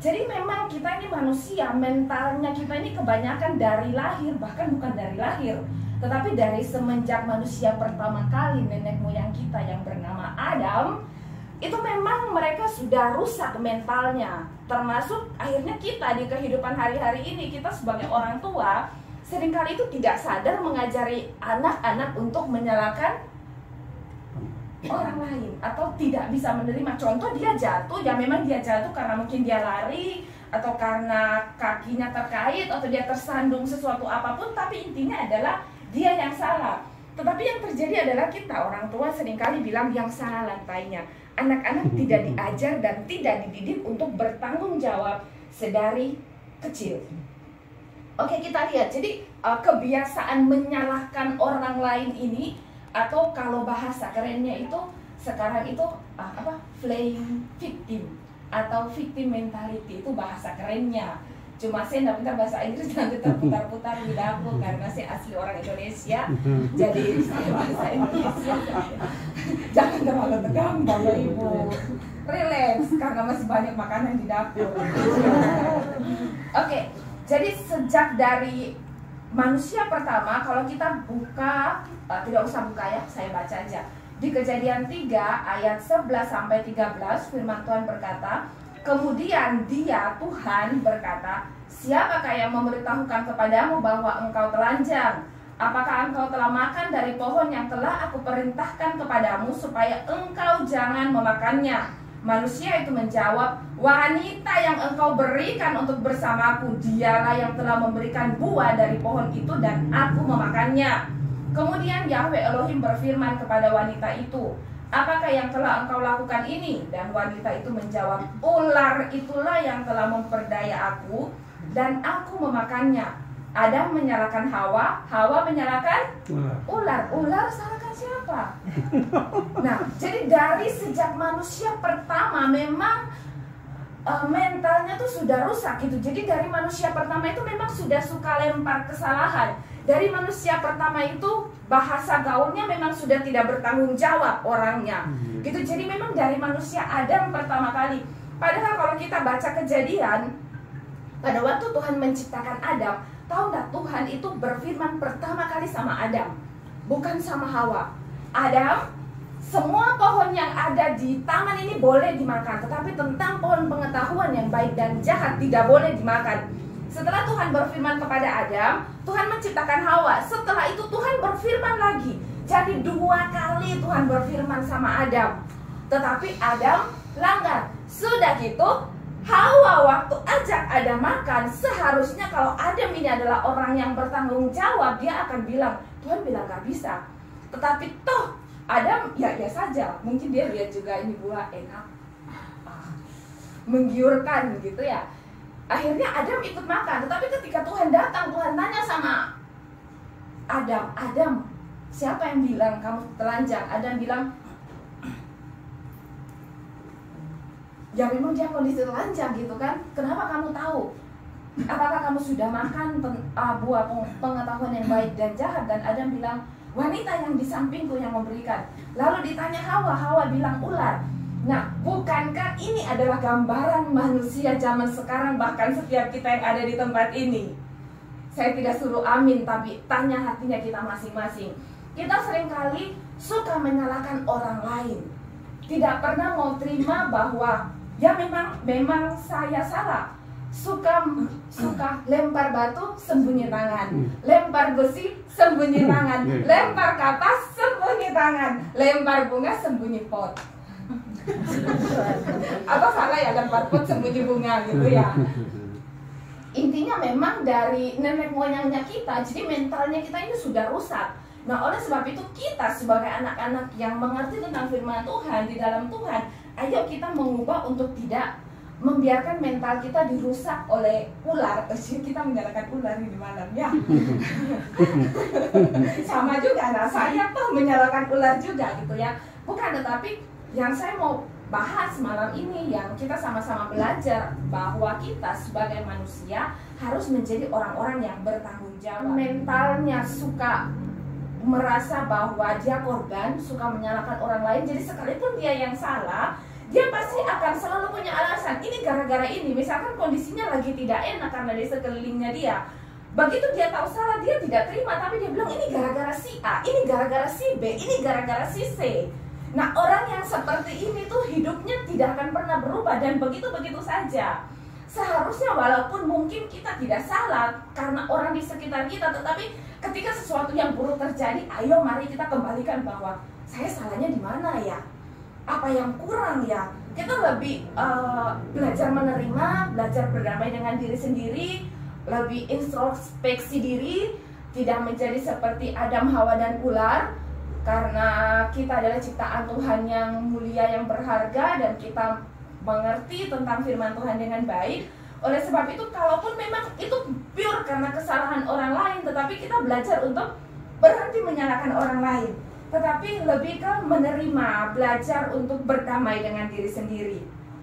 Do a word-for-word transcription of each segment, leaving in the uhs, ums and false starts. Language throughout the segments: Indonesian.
Jadi memang kita ini manusia, mentalnya kita ini kebanyakan dari lahir, bahkan bukan dari lahir, tetapi dari semenjak manusia pertama kali, nenek moyang kita yang bernama Adam, itu memang mereka sudah rusak mentalnya. Termasuk akhirnya kita di kehidupan hari-hari ini, kita sebagai orang tua seringkali itu tidak sadar mengajari anak-anak untuk menyalahkan orang lain, atau tidak bisa menerima. Contoh, dia jatuh, ya memang dia jatuh karena mungkin dia lari, atau karena kakinya terkait, atau dia tersandung sesuatu apapun, tapi intinya adalah dia yang salah. Tetapi yang terjadi adalah kita orang tua seringkali bilang yang salah lantainya. Anak-anak tidak diajar dan tidak dididik untuk bertanggung jawab sedari kecil. Oke, kita lihat. Jadi uh, kebiasaan menyalahkan orang lain ini, atau kalau bahasa kerennya itu sekarang itu uh, apa? Playing victim atau victim mentality, itu bahasa kerennya. Cuma saya nggak pintar bahasa Inggris, nanti terputar-putar di dapur karena saya asli orang Indonesia. Jadi saya bahasa Indonesia. Jangan terlalu tegang Bapak Ibu. Relax karena masih banyak makanan di dapur. Oke, jadi sejak dari manusia pertama, kalau kita buka, uh, tidak usah buka ya, saya baca aja. Di Kejadian tiga ayat sebelas sampai tiga belas, firman Tuhan berkata, kemudian dia, Tuhan berkata, siapakah yang memberitahukan kepadamu bahwa engkau telanjang? Apakah engkau telah makan dari pohon yang telah aku perintahkan kepadamu supaya engkau jangan memakannya? Manusia itu menjawab, wanita yang engkau berikan untuk bersamaku, dialah yang telah memberikan buah dari pohon itu dan aku memakannya. Kemudian Yahweh Elohim berfirman kepada wanita itu, apakah yang telah engkau lakukan ini? Dan wanita itu menjawab, ular itulah yang telah memperdaya aku dan aku memakannya. Adam menyalahkan Hawa, Hawa menyalahkan ular. Ular salahkan siapa? Nah, jadi dari sejak manusia pertama memang uh, mentalnya tuh sudah rusak gitu. Jadi dari manusia pertama itu memang sudah suka lempar kesalahan. Dari manusia pertama itu bahasa gaulnya memang sudah tidak bertanggung jawab orangnya. Gitu. Jadi memang dari manusia Adam pertama kali. Padahal kalau kita baca Kejadian, pada waktu Tuhan menciptakan Adam, tahu nggak, Tuhan itu berfirman pertama kali sama Adam, bukan sama Hawa. Adam, semua pohon yang ada di taman ini boleh dimakan, tetapi tentang pohon pengetahuan yang baik dan jahat tidak boleh dimakan. Setelah Tuhan berfirman kepada Adam, Tuhan menciptakan Hawa. Setelah itu Tuhan berfirman lagi. Jadi dua kali Tuhan berfirman sama Adam, tetapi Adam langgar. Sudah gitu, Hawa waktu ajak Adam makan, seharusnya kalau Adam ini adalah orang yang bertanggung jawab, dia akan bilang, Tuhan bilang gak bisa. Tetapi toh Adam ya ya saja, mungkin dia lihat juga ini buah enak, ah, menggiurkan gitu ya. Akhirnya Adam ikut makan. Tetapi ketika Tuhan datang, Tuhan tanya sama Adam, Adam, siapa yang bilang kamu telanjang? Adam bilang, ya memang dia kondisi telanjang gitu kan. Kenapa kamu tahu? Apakah kamu sudah makan pen, uh, buah pengetahuan yang baik dan jahat? Dan Adam bilang, wanita yang di sampingku yang memberikan. Lalu ditanya Hawa, Hawa bilang ular. Nah, bukankah ini adalah gambaran manusia zaman sekarang, bahkan setiap kita yang ada di tempat ini? Saya tidak suruh amin, tapi tanya hatinya kita masing-masing. Kita seringkali suka menyalahkan orang lain, tidak pernah mau terima bahwa ya memang memang saya salah. Suka suka lempar batu sembunyi tangan, lempar besi sembunyi tangan, lempar kapas sembunyi tangan, lempar bunga sembunyi pot. Apa salah ya lempar pot sembunyi bunga gitu ya. Intinya memang dari nenek moyangnya kita, jadi mentalnya kita ini sudah rusak. Nah, oleh sebab itu kita sebagai anak-anak yang mengerti tentang firman Tuhan di dalam Tuhan, ayo kita mengubah untuk tidak membiarkan mental kita dirusak oleh ular. Kita menyalahkan ular di malam ya. Sama juga, nah saya tuh menyalahkan ular juga gitu ya. Bukan, tetapi yang saya mau bahas malam ini, yang kita sama-sama belajar bahwa kita sebagai manusia harus menjadi orang-orang yang bertanggung jawab. Mentalnya suka merasa bahwa dia korban, suka menyalahkan orang lain. Jadi sekalipun dia yang salah, dia pasti akan selalu punya alasan. Ini gara-gara ini, misalkan kondisinya lagi tidak enak karena di sekelilingnya dia. Begitu dia tahu salah, dia tidak terima, tapi dia bilang ini gara-gara si A, ini gara-gara si B, ini gara-gara si C. Nah, orang yang seperti ini tuh hidupnya tidak akan pernah berubah dan begitu-begitu saja. Seharusnya walaupun mungkin kita tidak salah karena orang di sekitar kita, tetapi ketika sesuatu yang buruk terjadi, ayo mari kita kembalikan bahwa saya salahnya di mana ya? Apa yang kurang ya? Kita lebih uh, belajar menerima, belajar berdamai dengan diri sendiri, lebih introspeksi diri, tidak menjadi seperti Adam, Hawa, dan ular, karena kita adalah ciptaan Tuhan yang mulia, yang berharga, dan kita mengerti tentang firman Tuhan dengan baik. Oleh sebab itu, kalaupun memang itu pure karena kesalahan orang lain, tetapi kita belajar untuk berhenti menyalahkan orang lain, tetapi lebih ke menerima, belajar untuk berdamai dengan diri sendiri.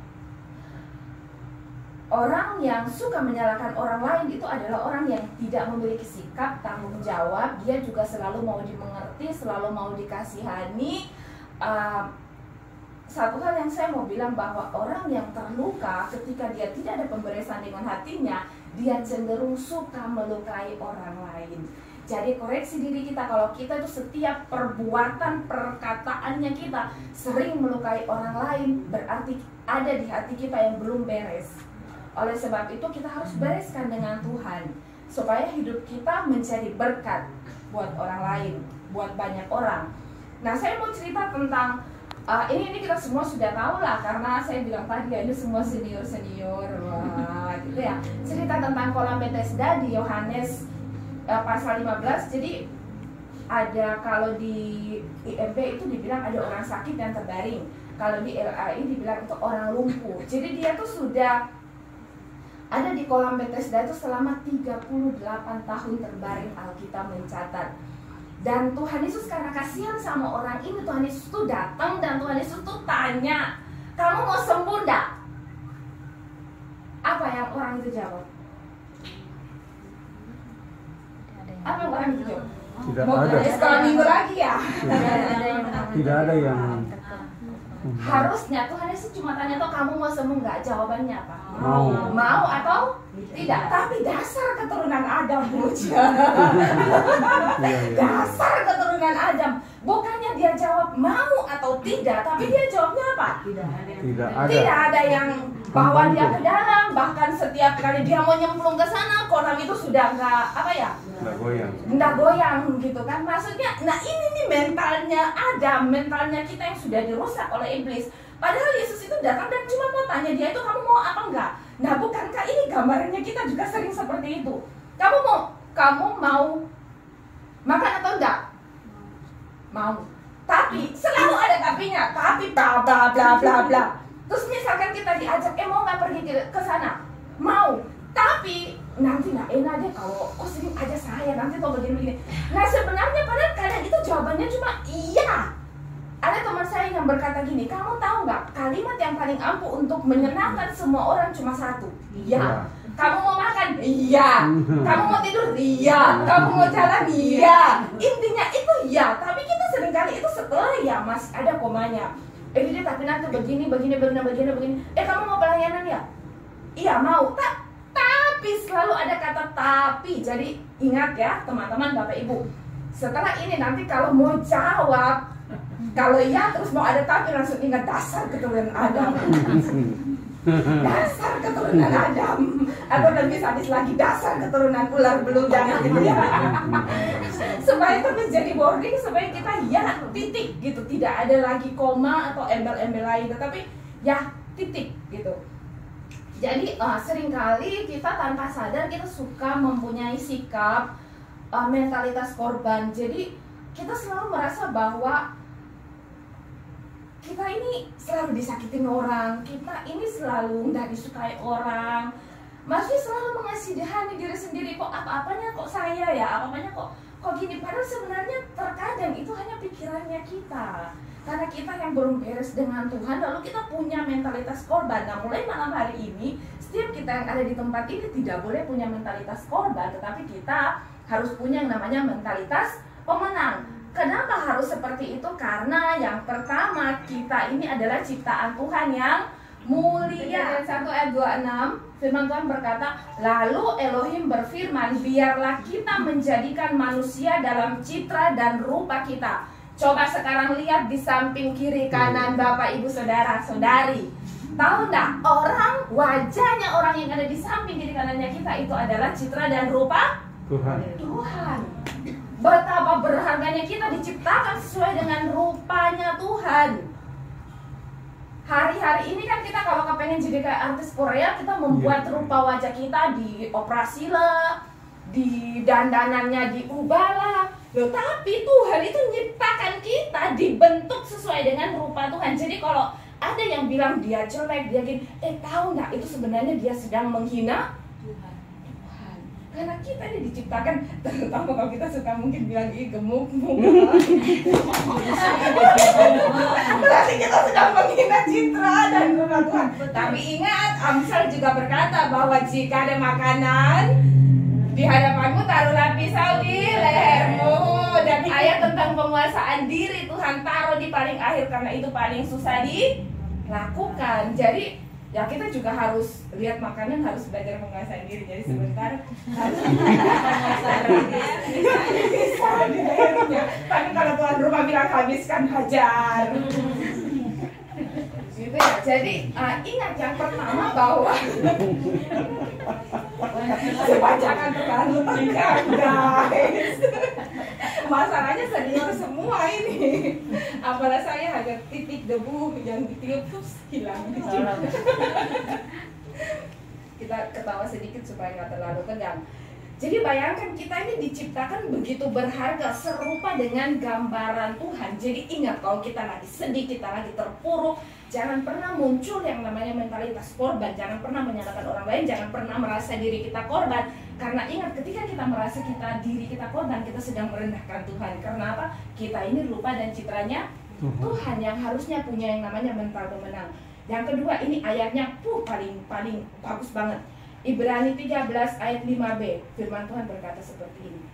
Orang yang suka menyalahkan orang lain itu adalah orang yang tidak memiliki sikap tanggung jawab. Dia juga selalu mau dimengerti, selalu mau dikasihani. uh, Satu hal yang saya mau bilang bahwa orang yang terluka ketika dia tidak ada pemberesan dengan hatinya, dia cenderung suka melukai orang lain. Jadi koreksi diri kita, kalau kita itu setiap perbuatan, perkataannya kita sering melukai orang lain, berarti ada di hati kita yang belum beres. Oleh sebab itu kita harus bereskan dengan Tuhan, supaya hidup kita menjadi berkat buat orang lain, buat banyak orang. Nah, saya mau cerita tentang uh, ini ini kita semua sudah tahu lah, karena saya bilang tadi ya, ini semua senior senior, wah gitu ya. Cerita tentang kolam Bethesda di Yohanes uh, pasal lima belas. Jadi ada, kalau di I M B itu dibilang ada orang sakit yang terbaring, kalau di L A I dibilang itu orang lumpuh. Jadi dia tuh sudah ada di kolam Bethesda itu selama tiga puluh delapan tahun terbaring, Alkitab mencatat. Dan Tuhan Yesus karena kasihan sama orang ini, Tuhan Yesus tuh datang dan Tuhan Yesus tuh tanya, kamu mau sembuh enggak? Apa yang orang itu jawab? Apa yang orang itu jawab? Tidak mau ada. Sekolah minggu lagi ya? Tidak ada yang harusnya Tuhan Yesus cuma tanya tuh, kamu mau sembuh nggak? Jawabannya apa? Mau. Mau atau tidak? Tapi dasar keturunan Adam, bocah. Dasar keturunan Adam. Bukannya dia jawab mau atau tidak, tapi dia jawabnya apa? Tidak ada. Tidak ada yang bawa dia ke dalam. Bahkan setiap kali dia mau nyemplung ke sana, kolam itu sudah nggak apa ya? Nggak goyang. Nggak goyang gitu kan? Maksudnya, nah ini nih mentalnya Adam, mentalnya kita yang sudah dirusak oleh iblis. Padahal Yesus itu datang dan cuma mau tanya dia itu, kamu mau apa enggak? Nah, bukankah ini gambarannya kita juga sering seperti itu? Kamu mau, kamu mau makan atau enggak? Mau. Tapi selalu ada tapinya, tapi bla bla bla bla bla. Terus misalkan kita diajak, eh mau nggak pergi ke, ke sana? Mau. Tapi nanti nggak enak deh kalau kok sering aja saya nanti tuh begini-begini. Nah sebenarnya padahal kadang itu jawabannya cuma iya. Ada teman saya yang berkata gini, kamu tahu nggak kalimat yang paling ampuh untuk menyenangkan semua orang cuma satu? Iya. Kamu mau makan? Iya. Kamu mau tidur? Iya. Kamu mau jalan? Iya. Intinya itu iya. Tapi kita seringkali itu setelah ya mas ada komanya. Eh dia tapi nanti begini, begini, begini, begini, begini. Eh kamu mau pelayanan ya? Iya mau. Ta tapi selalu ada kata tapi. Jadi ingat ya teman-teman, bapak ibu. Setelah ini nanti kalau mau jawab, kalau iya terus mau ada tapi, langsung ingat dasar keturunan Adam. Dasar keturunan Adam. Atau lebih sadis lagi, dasar keturunan ular beludak gitu ya. Supaya itu menjadi boarding, supaya kita ya titik gitu. Tidak ada lagi koma atau embel-embel lain, tetapi ya titik gitu. Jadi uh, seringkali kita tanpa sadar kita suka mempunyai sikap uh, mentalitas korban. Jadi kita selalu merasa bahwa kita ini selalu disakitin orang, kita ini selalu nggak disukai orang, masih selalu mengasihani diri sendiri. Kok apa-apanya kok saya ya, apa-apanya kok kok gini. Padahal sebenarnya terkadang itu hanya pikirannya kita, karena kita yang belum beres dengan Tuhan, lalu kita punya mentalitas korban. Nah mulai malam hari ini, setiap kita yang ada di tempat ini tidak boleh punya mentalitas korban, tetapi kita harus punya yang namanya mentalitas pemenang. Kenapa harus seperti itu? Karena yang pertama, kita ini adalah ciptaan Tuhan yang mulia. satu ayat dua puluh enam, firman Tuhan berkata, lalu Elohim berfirman, biarlah kita menjadikan manusia dalam citra dan rupa kita. Coba sekarang lihat di samping kiri kanan Bapak Ibu Saudara Saudari. Tahu enggak, orang, wajahnya orang yang ada di samping kiri kanannya kita itu adalah citra dan rupa Tuhan. Tuhan. Betapa berharganya kita diciptakan sesuai dengan rupanya Tuhan. Hari-hari ini kan kita kalau kepengen jadi kayak artis Korea, kita membuat rupa wajah kita di operasi lah, di dandanannya diubah lah. Loh, tapi Tuhan itu menciptakan kita dibentuk sesuai dengan rupa Tuhan. Jadi kalau ada yang bilang dia jelek, dia gini, eh tahu nggak itu sebenarnya dia sedang menghina Tuhan. Tuhan. Karena kita ini diciptakan, terutama kalau kita suka mungkin bilang ih gemuk, berarti kita sedang menghina citra dan rupa Tuhan. Tapi ingat, Amsal juga berkata bahwa jika ada makanan di hadapanmu, taruhlah pisau di lehermu. Dan ayat tentang penguasaan diri Tuhan taruh di paling akhir karena itu paling susah dilakukan. Jadi ya kita juga harus lihat makanan, harus belajar menguasai diri. Jadi sebentar harus menguasai diri. Bisa di lehernya. Tapi kalau Tuhan rumah bilang habiskan, hajar. Gitu ya. Jadi uh, ingat yang pertama bahwa jangan terlalu tegang, guys. Masalahnya senior semua ini. Apalah saya hanya titik debu yang ditiup terus hilang. Kita ketawa sedikit supaya nggak terlalu tegang. Jadi bayangkan kita ini diciptakan begitu berharga, serupa dengan gambaran Tuhan. Jadi ingat, kalau kita lagi sedih, kita lagi terpuruk, jangan pernah muncul yang namanya mentalitas korban. Jangan pernah menyalahkan orang lain, jangan pernah merasa diri kita korban. Karena ingat, ketika kita merasa kita diri kita korban, kita sedang merendahkan Tuhan. Karena apa? Kita ini rupa dan citranya Tuhan yang harusnya punya yang namanya mental pemenang. Yang kedua, ini ayatnya puh, paling paling bagus banget. Ibrani tiga belas ayat lima b, firman Tuhan berkata seperti ini.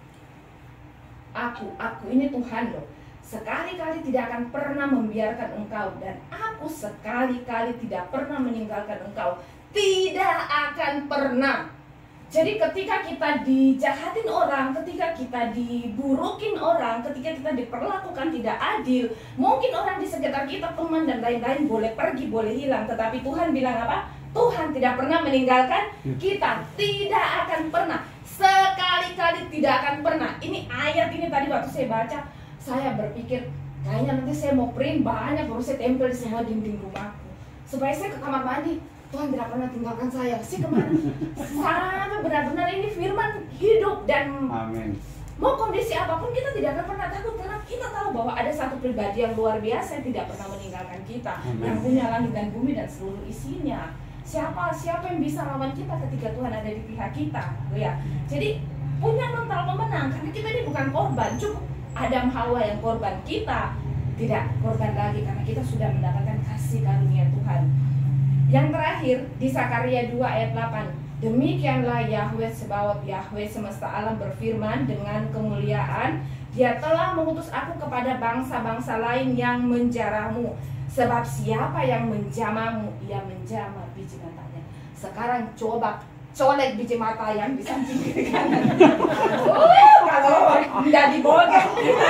Aku, aku ini Tuhan loh, sekali-kali tidak akan pernah membiarkan engkau, dan aku sekali-kali tidak pernah meninggalkan engkau. Tidak akan pernah. Jadi ketika kita dijahatin orang, ketika kita diburukin orang, ketika kita diperlakukan tidak adil, mungkin orang di sekitar kita, teman dan lain-lain boleh pergi, boleh hilang, tetapi Tuhan bilang apa? Tuhan tidak pernah meninggalkan kita. Tidak akan pernah. Sekali-kali tidak akan pernah. Ini ayat ini tadi waktu saya baca, saya berpikir kayaknya nanti saya mau print banyak, baru saya tempel di semua dinding rumahku, supaya saya ke kamar mandi, Tuhan tidak pernah tinggalkan saya. Sih kemana? Sampai benar-benar ini firman hidup. Dan Amin. Mau kondisi apapun kita tidak akan pernah takut, karena kita tahu bahwa ada satu pribadi yang luar biasa yang tidak pernah meninggalkan kita. Amin. Yang punya langit dan bumi dan seluruh isinya. Siapa siapa yang bisa lawan kita ketika Tuhan ada di pihak kita, ya. Jadi punya mental pemenang, karena kita ini bukan korban. Cukup Adam Hawa yang korban, kita tidak korban lagi karena kita sudah mendapatkan kasih karunia Tuhan. Yang terakhir di Sakaria dua ayat delapan, demikianlah Yahweh Sebaot, Yahweh semesta alam berfirman, dengan kemuliaan Dia telah mengutus aku kepada bangsa-bangsa lain yang menjaramu. Sebab siapa yang menjamamu, ia menjamah biji matanya. Sekarang coba colek biji mata yang di samping kiri kanan. Oh, kalau tidak diboleh.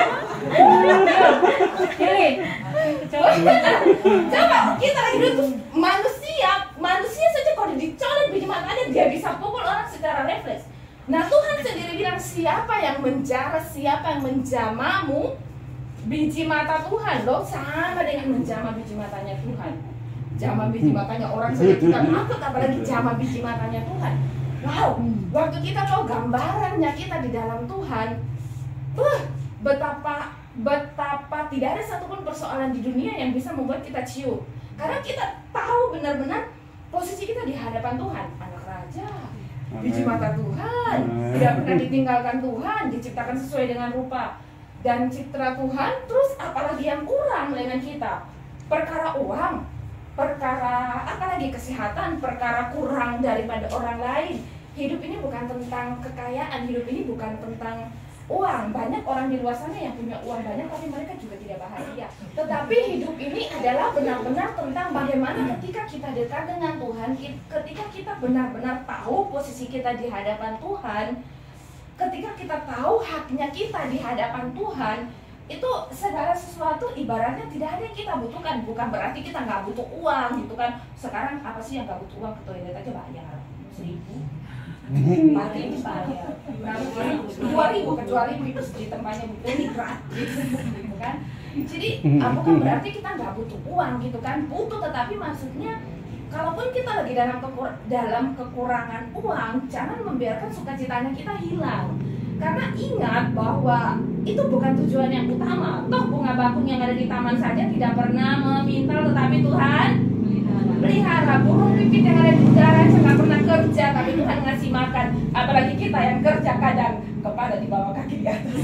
Coba kita lagi duduk, manusia, manusia saja kalau dicolek biji matanya dia bisa pukul orang secara refleks. Nah Tuhan sendiri bilang, siapa yang menjara, siapa yang menjamamu, biji mata Tuhan loh, sama dengan menjamah biji matanya Tuhan. Jamah biji matanya orang saja kita takut, apalagi jamah biji matanya Tuhan. Wow, waktu kita tahu gambarannya kita di dalam Tuhan, uh, betapa betapa tidak ada satupun persoalan di dunia yang bisa membuat kita ciut. Karena kita tahu benar-benar posisi kita di hadapan Tuhan, anak raja, biji mata Tuhan, tidak pernah ditinggalkan Tuhan, diciptakan sesuai dengan rupa dan citra Tuhan. Terus apalagi yang kurang dengan kita? Perkara uang, perkara apalagi kesehatan, perkara kurang daripada orang lain. Hidup ini bukan tentang kekayaan, hidup ini bukan tentang uang. Banyak orang di luar sana yang punya uang banyak tapi mereka juga tidak bahagia. Tetapi hidup ini adalah benar-benar tentang bagaimana ketika kita dekat dengan Tuhan, ketika kita benar-benar tahu posisi kita di hadapan Tuhan, ketika kita tahu haknya kita di hadapan Tuhan, itu segala sesuatu ibaratnya tidak ada yang kita butuhkan. Bukan berarti kita nggak butuh uang gitu kan. Sekarang apa sih yang nggak butuh uang? Ke toilet aja bayar seribu, pagi ini bayar dua ribu, kecuali pipis di tempatnya butuh ini gratis gitu kan. Jadi bukan berarti kita nggak butuh uang gitu kan. Butuh, tetapi maksudnya kalaupun kita lagi dalam kekur dalam kekurangan uang, jangan membiarkan sukacitanya kita hilang. Karena ingat bahwa itu bukan tujuan yang utama. Toh bunga bakung yang ada di taman saja tidak pernah meminta, tetapi Tuhan pelihara. Burung pipit yang ada di udara saja nggak pernah kerja, tapi Tuhan ngasih makan. Apalagi kita yang kerja kadang kepala di bawah kaki di atas.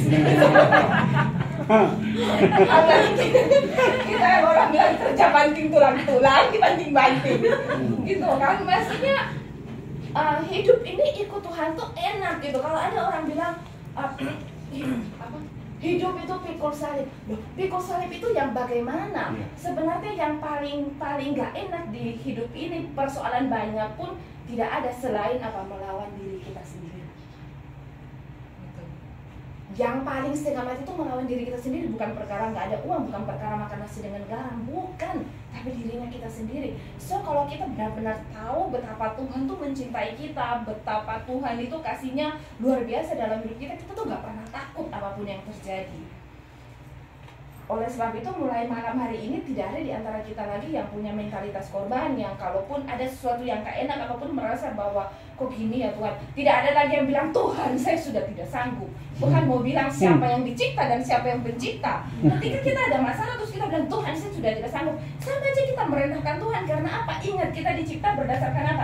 Apalagi kita yang orang bilang kerja banting tulang-tulang, dibanting-banting gitu kan. Maksudnya Uh, hidup ini ikut Tuhan tuh enak gitu. Kalau ada orang bilang uh, apa, hidup itu pikul salib, loh, pikul salib itu yang bagaimana? Sebenarnya yang paling paling gak enak di hidup ini, persoalan banyak pun tidak ada selain apa, melawan diri kita sendiri. Yang paling setengah mati itu melawan diri kita sendiri, bukan perkara nggak ada uang, bukan perkara makan nasi dengan garam, bukan, tapi dirinya kita sendiri. So kalau kita benar-benar tahu betapa Tuhan tuh mencintai kita, betapa Tuhan itu kasihnya luar biasa dalam hidup kita, kita tuh nggak pernah takut apapun yang terjadi. Oleh sebab itu mulai malam hari ini tidak ada di antara kita lagi yang punya mentalitas korban, yang kalaupun ada sesuatu yang gak enak apapun merasa bahwa kok gini ya Tuhan. Tidak ada lagi yang bilang Tuhan saya sudah tidak sanggup. Tuhan mau bilang siapa yang dicipta dan siapa yang pencipta. Ketika kita ada masalah terus kita bilang Tuhan saya sudah tidak sanggup, sama aja kita merendahkan Tuhan. Karena apa? Ingat, kita dicipta berdasarkan apa?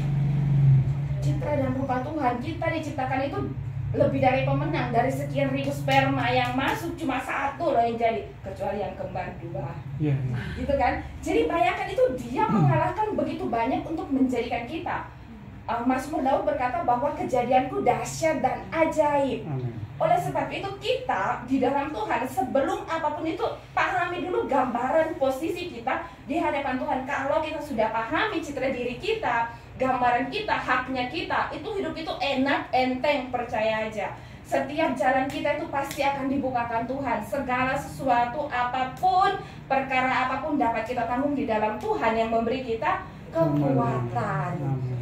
Citra dan rupa Tuhan. Kita diciptakan itu lebih dari pemenang. Dari sekian ribu sperma yang masuk cuma satu loh yang jadi, kecuali yang kembar dua. Yeah, yeah. Gitu kan. Jadi bayangkan itu dia mengalahkan begitu banyak untuk menjadikan kita. uh, Mazmur Daud berkata bahwa kejadianku dahsyat dan ajaib. Amen. Oleh sebab itu kita di dalam Tuhan, sebelum apapun itu pahami dulu gambaran posisi kita di hadapan Tuhan. Kalau kita sudah pahami citra diri kita, gambaran kita, haknya kita, itu hidup itu enak, enteng, percaya aja. Setiap jalan kita itu pasti akan dibukakan Tuhan. Segala sesuatu apapun, perkara apapun dapat kita tanggung di dalam Tuhan yang memberi kita kekuatan.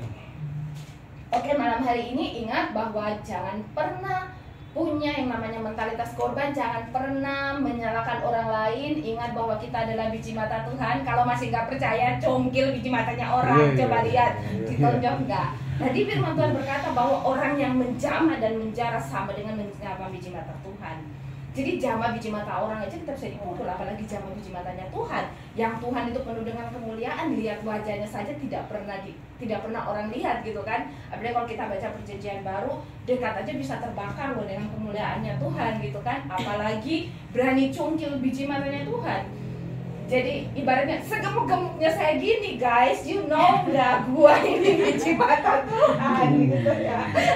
Oke, malam hari ini ingat bahwa jangan pernah punya yang namanya mentalitas korban, jangan pernah menyalahkan orang lain. Ingat bahwa kita adalah biji mata Tuhan. Kalau masih nggak percaya, congkil biji matanya orang, coba lihat, ditonjok nggak. Nah, di firman Tuhan berkata bahwa orang yang menjamah dan menjara sama dengan menjamah biji mata Tuhan. Jadi jamah biji mata orang aja kita bisa dipukul, apalagi jamah biji matanya Tuhan. Yang Tuhan itu penuh dengan kemuliaan, lihat wajahnya saja tidak pernah di, tidak pernah orang lihat gitu kan. Apalagi kalau kita baca perjanjian baru, dekat aja bisa terbakar loh dengan kemuliaannya Tuhan gitu kan. Apalagi berani cungkil biji matanya Tuhan. Jadi ibaratnya segemuk-gemuknya saya gini guys, you know lah gua ini biji mata Tuhan gitu ya.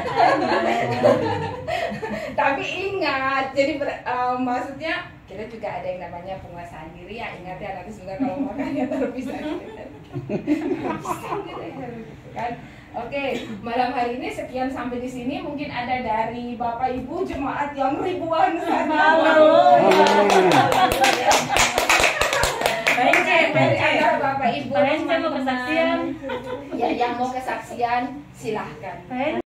Tapi ingat, jadi ber, um, maksudnya kita juga ada yang namanya penguasaan diri ya. Ingat ya, nanti sebentar kalau makannya terpisah gitu kan. Oke, malam hari ini sekian sampai di sini. Mungkin ada dari Bapak Ibu jemaat yang ribuan sana. Baik, baik, Bapak Ibu. Kalian mau kesaksian? Ya, yang mau kesaksian silahkan.